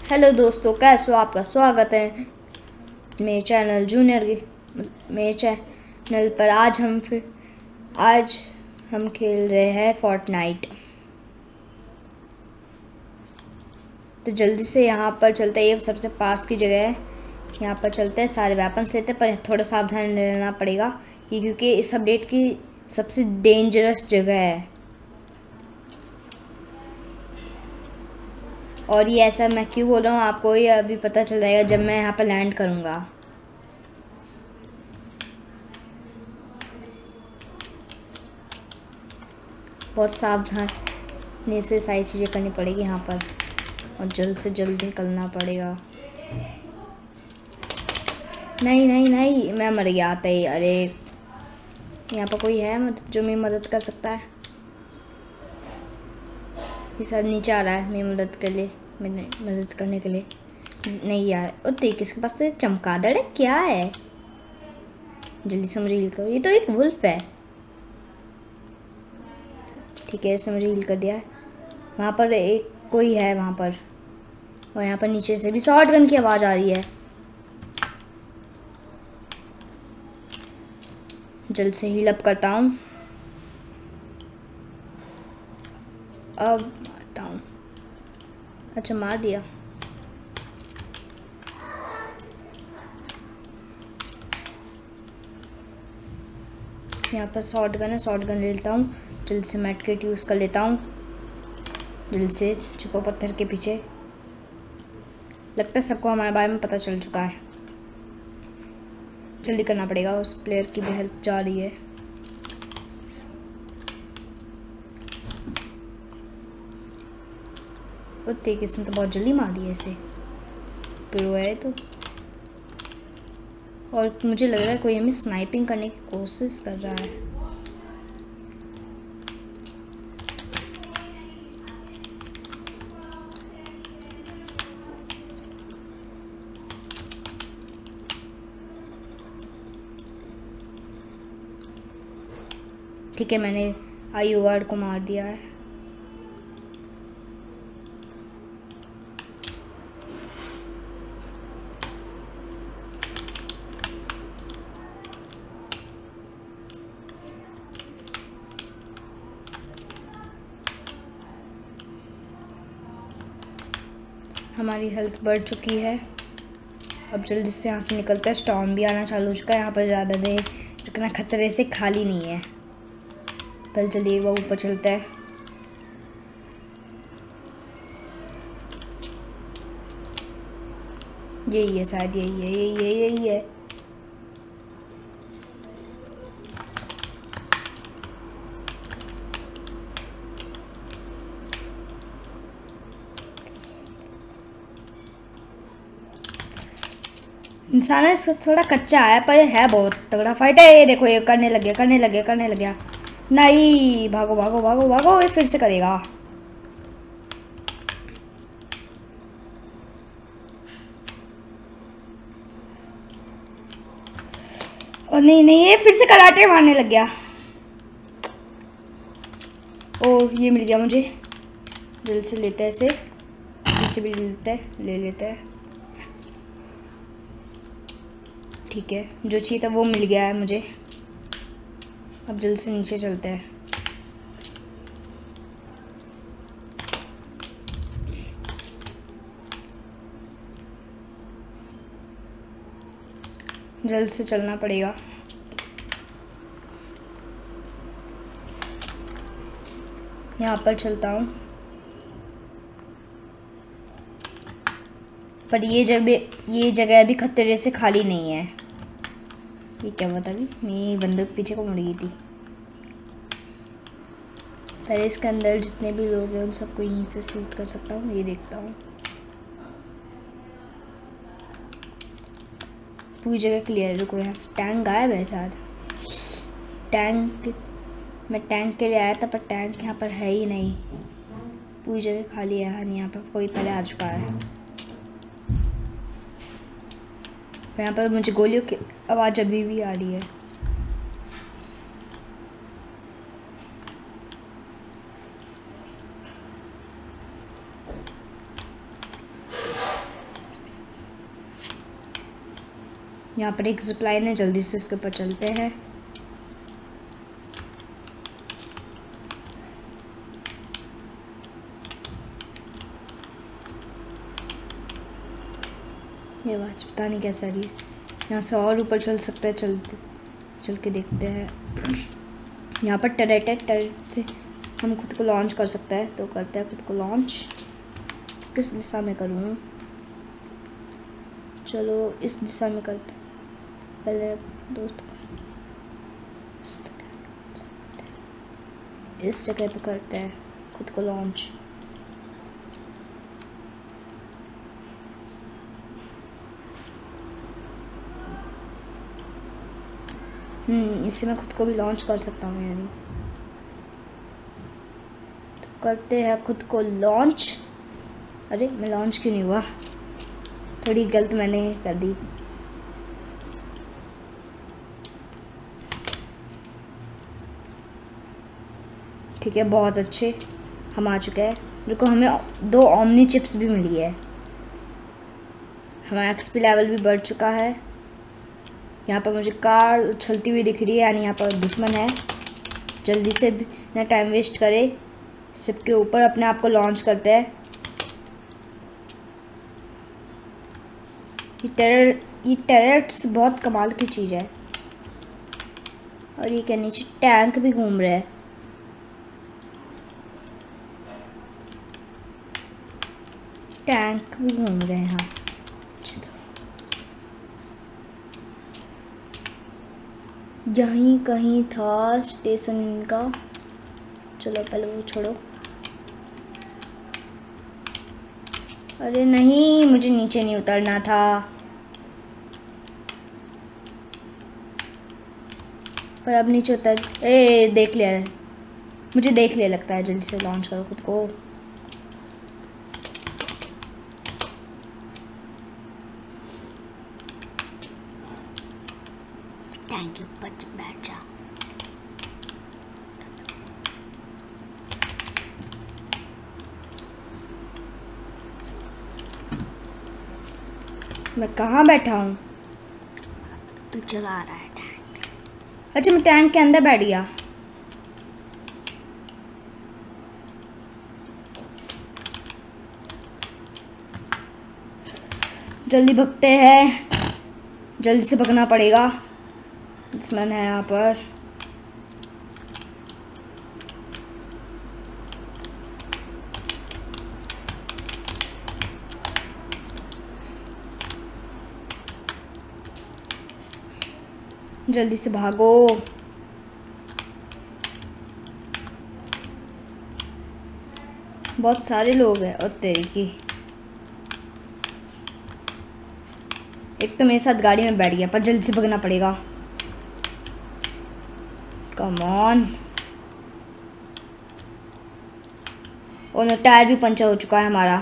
Hello दोस्तों, कैसे हो? आपका स्वागत है मेरे चैनल पर। आज हम खेल रहे हैं फोर्टनाइट। तो जल्दी से यहाँ पर चलते हैं। ये सबसे पास की जगह है, यहाँ पर चलते हैं। सारे वेपन्स लेते हैं, पर थोड़ा सावधान रहना पड़ेगा ये, क्योंकि इस अपडेट की सबसे डेंजरस जगह है। और ये ऐसा मैं क्यों बोल रहा हूँ आपको ये अभी पता चल जाएगा जब मैं यहाँ पर लैंड करूँगा। बहुत सावधानी से सारी चीज़ें करनी पड़ेगी यहाँ पर, और जल्द से जल्द निकलना पड़ेगा। नहीं नहीं नहीं, मैं मर गया आते ही। अरे यहाँ पर कोई है जो मेरी मदद कर सकता है? ये शायद नीचे आ रहा है मेरी मदद करने के लिए। नहीं यार, ओ देख किसके पास से चमगादड़ है, क्या है? जल्दी से मुझे हील करो। ये तो एक वुल्फ है। ठीक है, इसे मुझे हील कर दिया है। वहाँ पर एक कोई है वहाँ पर, और यहाँ पर नीचे से भी शॉर्ट गन की आवाज़ आ रही है। जल्द से हील अप करता हूँ। अब मारता हूँ। अच्छा, मार दिया। यहाँ पर शॉर्ट गन है, शॉर्ट गन ले लेता हूँ। जल्द से मेड किट यूज़ कर लेता हूँ। जल्द से छुपो पत्थर के पीछे। लगता है सबको हमारे बारे में पता चल चुका है। जल्दी करना पड़ेगा, उस प्लेयर की भी हेल्थ जा रही है। देख, इसने तो बहुत जल्दी मार दिया इसे। प्रो है तो। और मुझे लग रहा है कोई हमें स्नाइपिंग करने की कोशिश कर रहा है। ठीक है, मैंने आयु गार्ड को मार दिया है। हमारी हेल्थ बढ़ चुकी है। अब जल्दी से यहाँ से निकलते हैं। स्टॉर्म भी आना चालू हो चुका है। यहाँ पर ज़्यादा देर रुकना खतरे से खाली नहीं है। पहले चलिए एक बार ऊपर चलते हैं। यही है शायद, यही है। इंसान इसका थोड़ा कच्चा है, पर है बहुत तगड़ा फाइट है। ये देखो, ये करने लग गया। नहीं, भागो भागो भागो भागो, ये फिर से करेगा। और नहीं, ये फिर से कराटे मारने लग गया। ओह, ये मिल गया मुझे। जल्द से लेते हैं इसे भी ले लेते हैं। ठीक है, जो चाहिए था वो मिल गया है मुझे। अब जल्द से नीचे चलते हैं। जल्द से चलना पड़ेगा। यहाँ पर चलता हूँ, पर ये जगह अभी खतरे से खाली नहीं है। ये क्या हुआ था अभी? मेरी बंदूक पीछे को मुड़ गई थी। पहले इसके अंदर जितने भी लोग हैं उन सबको यहीं से शूट कर सकता हूँ। ये देखता हूँ, पूरी जगह क्लियर है। रुको, यहाँ से टैंक गायब है शायद। मैं टैंक के लिए आया था, पर टैंक यहाँ पर है ही नहीं। पूरी जगह खाली है। यहाँ पर कोई पहले आ चुका है। यहाँ पर मुझे गोलियों की आवाज़ अभी भी आ रही है। यहाँ पर एक जिप लाइन है, जल्दी से इसके ऊपर चलते हैं। ये आवाज पता नहीं कैसा रही है। यहाँ से और ऊपर चल सकते हैं, चल के देखते हैं। यहाँ पर टरेट है, टरेट से हम खुद को लॉन्च कर सकते हैं, तो करते हैं खुद को लॉन्च। किस दिशा में करूँ? चलो इस दिशा में करते हैं। पहले दोस्त को इस जगह पे करते हैं खुद को लॉन्च। इससे मैं खुद को भी लॉन्च कर सकता हूँ यानी। तो करते हैं खुद को लॉन्च। अरे मैं लॉन्च क्यों नहीं हुआ? थोड़ी गलत मैंने कर दी। ठीक है, बहुत अच्छे हम आ चुके हैं। देखो हमें 2 ओमनी चिप्स भी मिली है। हमारा एक्सपी लेवल भी बढ़ चुका है। यहाँ पर मुझे कार उछलती हुई दिख रही है, यानी यहाँ पर दुश्मन है। जल्दी से ना टाइम वेस्ट करे, सबके ऊपर अपने आप को लॉन्च करते हैं। ये टैरेट्स बहुत कमाल की चीज़ है। और ये क्या नीचे टैंक भी घूम रहे हैं। टैंक भी घूम रहे हैं यहाँ। यहीं कहीं था स्टेशन का। चलो पहले वो छोड़ो। अरे नहीं, मुझे नीचे नहीं उतरना था। पर अब नीचे उतर देख लिया, मुझे देख लिया लगता है। जल्दी से लॉन्च करो खुद को। टैंक के ऊपर बैठ जा। मैं कहाँ बैठा हूँ? तू चला रहा है टैंक। अच्छा मैं टैंक के अंदर बैठ गया। जल्दी भगते हैं, जल्दी से भगना पड़ेगा। दुश्मन है यहाँ पर। जल्दी से भागो। बहुत सारे लोग हैं और तेरी की। एक तो मेरे साथ गाड़ी में बैठ गया, पर जल्दी से भगना पड़ेगा। Come on. और टायर भी पंचर हो चुका है हमारा।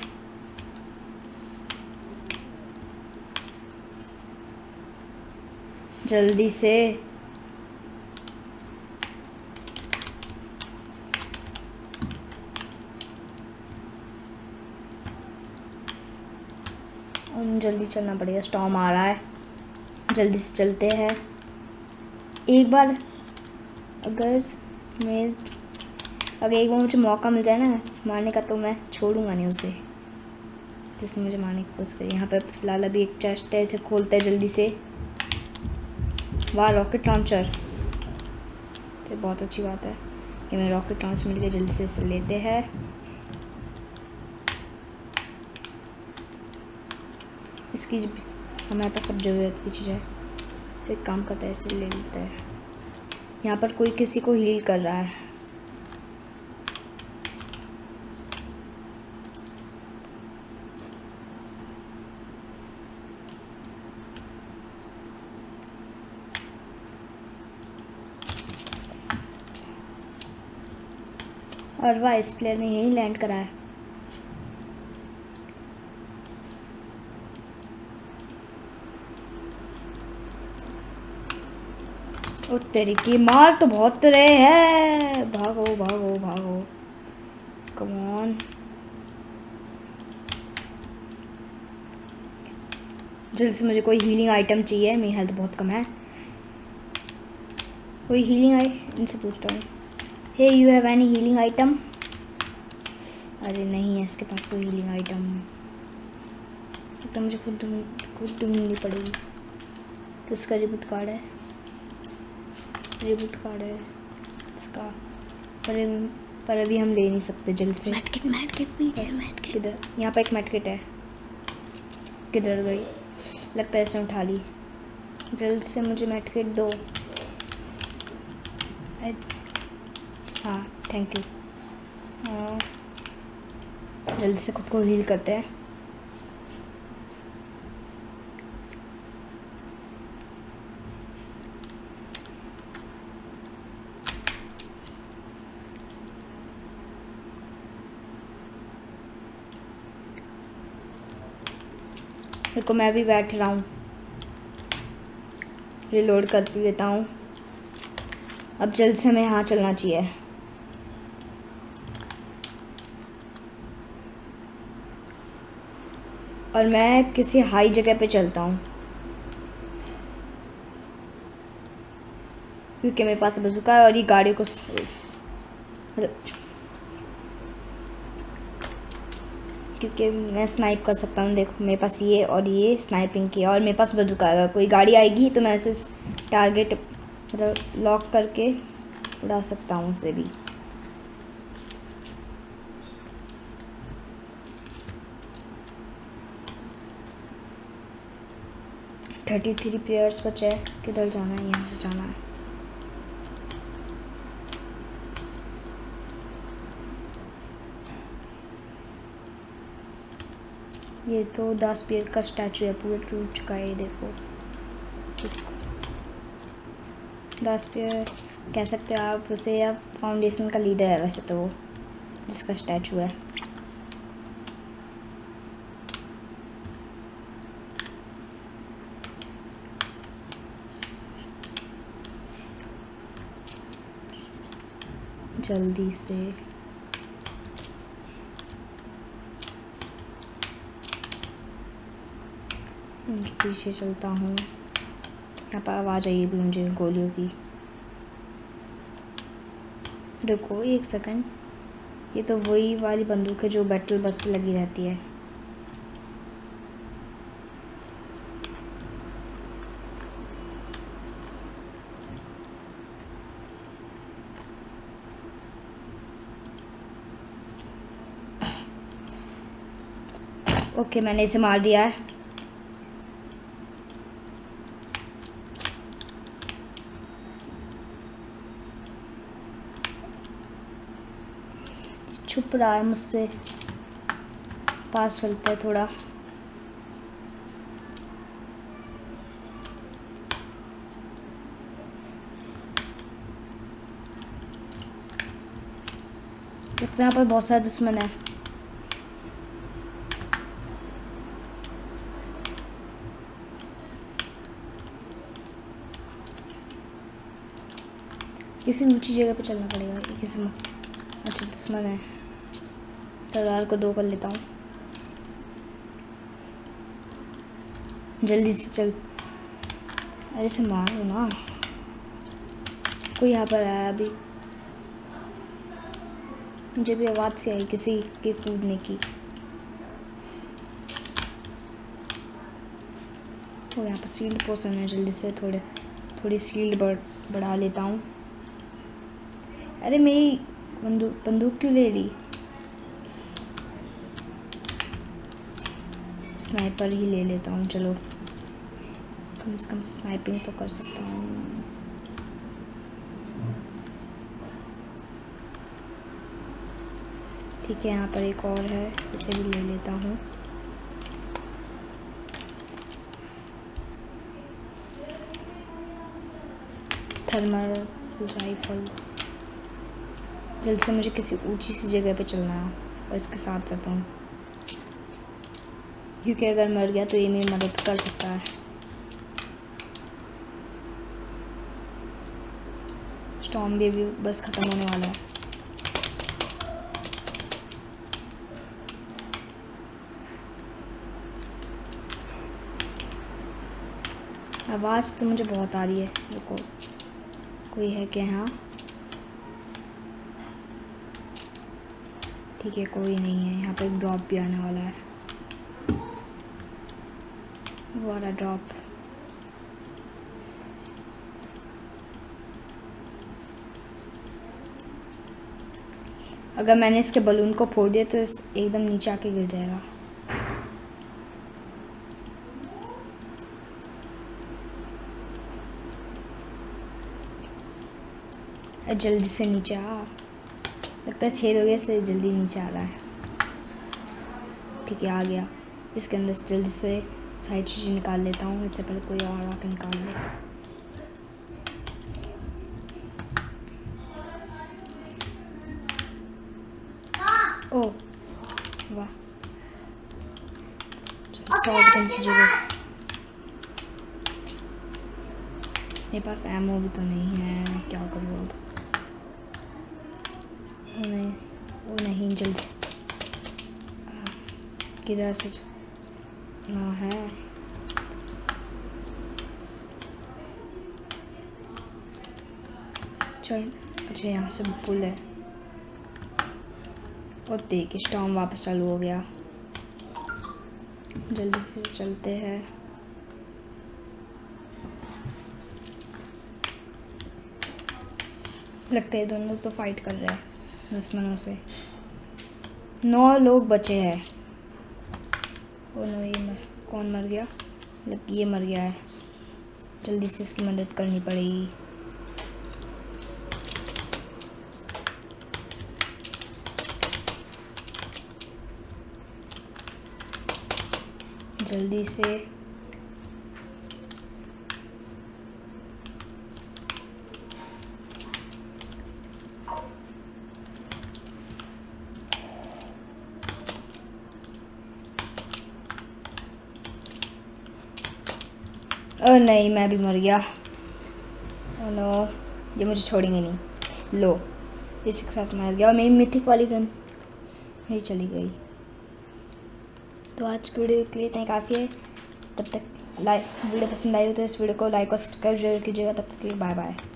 जल्दी से। और जल्दी चलना पड़ेगा, स्टॉर्म आ रहा है। जल्दी से चलते हैं। एक बार अगर एक बार मुझे मौका मिल जाए ना मारने का, तो मैं छोड़ूंगा नहीं उसे जिसने मुझे मारने की कोशिश करी। यहाँ पे फिलहाल अभी एक चेस्ट है, इसे खोलते हैं जल्दी से। वाह रॉकेट लॉन्चर, तो बहुत अच्छी बात है कि हमें रॉकेट लॉन्च मिल गया। जल्दी से इसे लेते हैं। इसकी हमारे पास सब ज़रूरत की चीज़ है, तो एक काम करता है इसे ले लेते हैं। यहाँ पर कोई किसी को हील कर रहा है। और वाह इस प्लेयर ने यहीं लैंड करा है। ओ तेरी की मार तो बहुत रहे हैं। भागो भागो भागो, कम ऑन। जल्द से मुझे कोई हीलिंग आइटम चाहिए, मेरी हेल्थ बहुत कम है। कोई हीलिंग आई, इनसे पूछता हूँ, hey you have any healing item? अरे नहीं है इसके पास कोई हीलिंग आइटम, तो मुझे खुद ढूंढनी पड़ेगी। किसका रिबूट कार्ड है? रिबूट कार्ड है इसका, पर अभी हम ले नहीं सकते जल्द से। मेडकिट पीछे, मेडकिट किधर? यहाँ पे एक मेडकिट है, किधर गई? लगता है इसने उठा ली। जल्द से मुझे मेडकिट दो। हाँ थैंक यू। जल्दी से खुद को हील करते हैं। देखो मैं भी बैठ रहा हूँ, रिलोड कर लेता हूँ। अब जल्द से हमें यहाँ चलना चाहिए। और मैं किसी हाई जगह पे चलता हूँ, क्योंकि मेरे पास बंदूक है और ये गाड़ी को क्योंकि मैं स्नाइप कर सकता हूँ। देखो मेरे पास ये और ये स्नाइपिंग की, और मेरे पास बंदूक आएगा। कोई गाड़ी आएगी तो मैं ऐसे टारगेट मतलब लॉक करके उड़ा सकता हूँ उसे भी। थर्टी 33 प्लेयर्स बचे हैं। किधर जाना है? यहाँ से जाना है। ये तो 10 पेड़ का स्टैचू है, पूरा टूट चुका है। ये देखो 10 पेड़ कह सकते हो आप उसे, या फाउंडेशन का लीडर है वैसे तो वो, जिसका स्टैचू है। जल्दी से उनके पीछे चलता हूँ। यहाँ पर आवाज़ आई भी मुझे गोलियों की। रुको एक सेकंड, ये तो वही वाली बंदूक है जो बैटल बस पे लगी रहती है। ओके मैंने इसे मार दिया है। छुप रहा है मुझसे, पास चलता है थोड़ा। लगता है यहाँ पर बहुत सारे दुश्मन है। किसी ऊंची जगह पे चलना पड़ेगा। किसी अच्छा दुश्मन है, तलवार को 2 कर लेता हूँ। जल्दी से चल, अरे से मारो ना। कोई यहाँ पर आया अभी, मुझे भी आवाज़ से आई किसी के कूदने की। और यहाँ पर शील्ड पोशन है, जल्दी से थोड़ी शील्ड बढ़ा लेता हूँ। अरे मेरी बंदूक क्यों ले ली? स्नाइपर ही ले लेता हूँ, चलो कम से कम स्नाइपिंग तो कर सकता हूँ। ठीक है यहाँ पर एक और है, इसे भी ले लेता हूँ। Thermal rifle. जल्द से मुझे किसी ऊंची सी जगह पे चलना है और इसके साथ जाता हूँ, क्योंकि अगर मर गया तो ये मेरी मदद कर सकता है। स्टॉर्म भी अभी बस ख़त्म होने वाला है। आवाज़ तो मुझे बहुत आ रही है। रुको, कोई है क्या यहाँ? ठीक है, कोई नहीं है यहाँ पे। एक ड्रॉप भी आने वाला है, वो वाला ड्रॉप। अगर मैंने इसके बलून को फोड़ दिया तो एकदम नीचे आके गिर जाएगा। जल्दी से नीचे आ। लगता है छेद हो गया इसलिए जल्दी नीचे आ रहा है। ठीक है, आ गया। इसके अंदर से जल्दी से सारी चीज़ें निकाल लेता हूँ, इससे पहले कोई और आके निकाल ले। ओह वाह, शॉटगन की जगह मेरे पास एमओ भी तो नहीं है, क्या करूँ अब? नहीं, वो नहीं, जल्दी से किधर से ना है? चल, अच्छा यहाँ से पुल है। और देख, स्टॉर्म वापस चालू हो गया। जल्दी से चलते हैं। लगता है दोनों तो फाइट कर रहे हैं दुश्मनों से। 9 लोग बचे हैं। ओ नो, ये कौन मर गया? ये मर गया है। जल्दी से इसकी मदद करनी पड़ेगी। जल्दी से नहीं, मैं भी मर गया। ओ नो, ये मुझे छोड़ेंगे नहीं। लो, इसी के साथ मर गया और मेरी मिथिक वाली गन यही चली गई। तो आज की वीडियो के लिए इतना ही काफ़ी है। तब तक वीडियो पसंद आई हो तो इस वीडियो को लाइक और सब्सक्राइब जरूर कीजिएगा। तब तक के लिए बाय बाय।